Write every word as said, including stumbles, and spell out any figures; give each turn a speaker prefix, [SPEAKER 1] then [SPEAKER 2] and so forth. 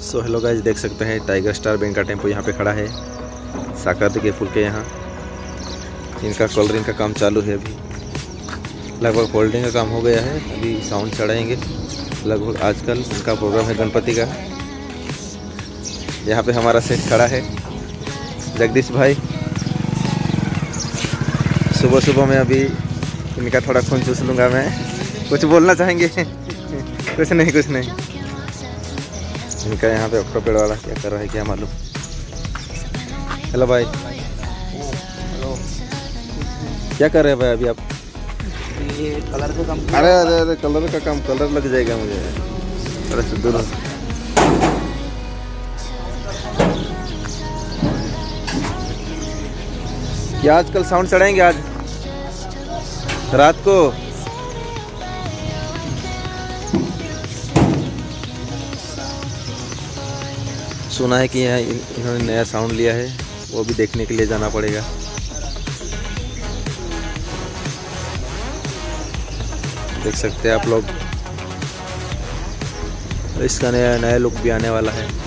[SPEAKER 1] So hello guys, देख सकते हैं टाइगर स्टार बैंक का टेम्पो यहाँ पे खड़ा है साकत के पुल के यहाँ। इनका कलरिंग का काम चालू है, अभी लगभग होल्डिंग का काम हो गया है। अभी साउंड चढ़ाएंगे लगभग। आजकल इनका प्रोग्राम है गणपति का। यहाँ पे हमारा सेठ खड़ा है जगदीश भाई। सुबह सुबह में अभी इनका थोड़ा खून चूस लूँगा मैं। कुछ बोलना चाहेंगे? कुछ नहीं कुछ नहीं। इनका यहाँ पे ऑक्टो पेड़ वाला क्या कर रहा है क्या मालूम। हेलो भाई।
[SPEAKER 2] हेलो,
[SPEAKER 1] क्या कर रहे हैं भाई अभी आप?
[SPEAKER 2] ये कलर का काम।
[SPEAKER 1] अरे अरे अरे कलर का काम, कलर लग जाएगा मुझे। अरे से दूर। क्या आजकल साउंड चढ़ाएंगे आज रात को? सुना है कि यहाँ इन्होंने नया साउंड लिया है, वो भी देखने के लिए जाना पड़ेगा। देख सकते हैं आप लोग, इसका नया नया लुक भी आने वाला है।